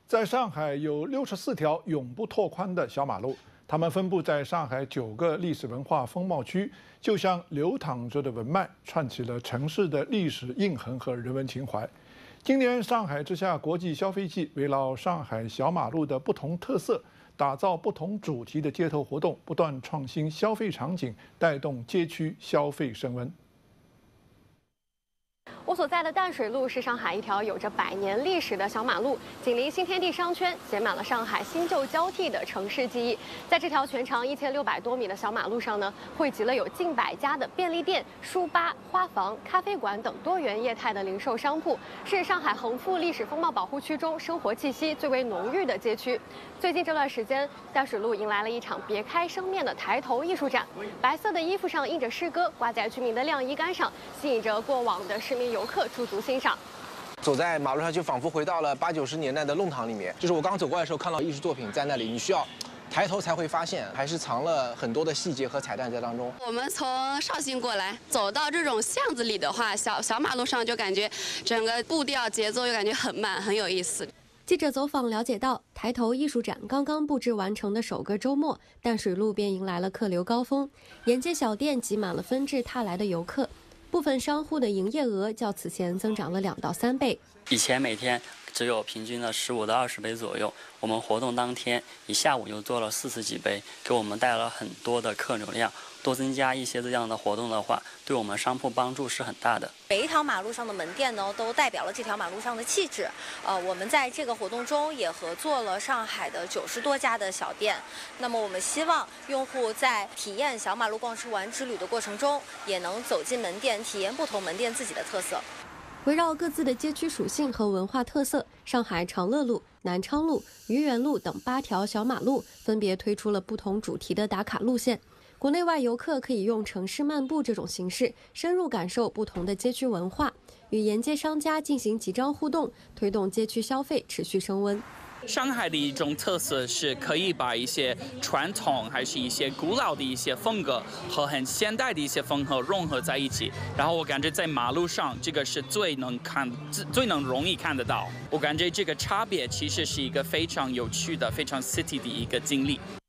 在上海有64条永不拓宽的小马路，它们分布在上海9个历史文化风貌区，就像流淌着的文脉，串起了城市的历史印痕和人文情怀。今年上海之夏国际消费季围绕上海小马路的不同特色，打造不同主题的街头活动，不断创新消费场景，带动街区消费升温。 我所在的淡水路是上海一条有着100年历史的小马路，紧邻新天地商圈，写满了上海新旧交替的城市记忆。在这条全长1600多米的小马路上呢，汇集了有近100家的便利店、书吧、花房、咖啡馆等多元业态的零售商铺，是上海恒富历史风貌保护区中生活气息最为浓郁的街区。最近这段时间，淡水路迎来了一场别开生面的抬头艺术展，白色的衣服上印着诗歌，挂在居民的晾衣杆上，吸引着过往的市民游客驻足欣赏。 走在马路上，就仿佛回到了80、90年代的弄堂里面。就是我刚走过来的时候，看到艺术作品在那里，你需要抬头才会发现，还是藏了很多的细节和彩蛋在当中。 我们从绍兴过来，走到这种巷子里的话，小马路上就感觉整个步调节奏又感觉很慢，很有意思。 记者走访了解到，抬头艺术展刚刚布置完成的首个周末，淡水路便迎来了客流高峰，沿街小店挤满了纷至沓来的游客，部分商户的营业额较此前增长了2到3倍。 以前每天只有平均的15到20杯左右，我们活动当天一下午就做了40几杯，给我们带来了很多的客流量。 多增加一些这样的活动的话，对我们商铺帮助是很大的。 每一条马路上的门店呢，都代表了这条马路上的气质。我们在这个活动中也合作了上海的90多家的小店。那么我们希望用户在体验小马路逛吃玩之旅的过程中，也能走进门店，体验不同门店自己的特色。 围绕各自的街区属性和文化特色，上海长乐路、南昌路、愚园路等8条小马路分别推出了不同主题的打卡路线。 国内外游客可以用城市漫步这种形式，深入感受不同的街区文化，与沿街商家进行集章互动，推动街区消费持续升温。 上海的一种特色是可以把一些传统还是一些古老的一些风格和很现代的一些风格融合在一起。然后我感觉在马路上这个是最能容易看得到。我感觉这个差别其实是一个非常有趣的、非常 city 的一个经历。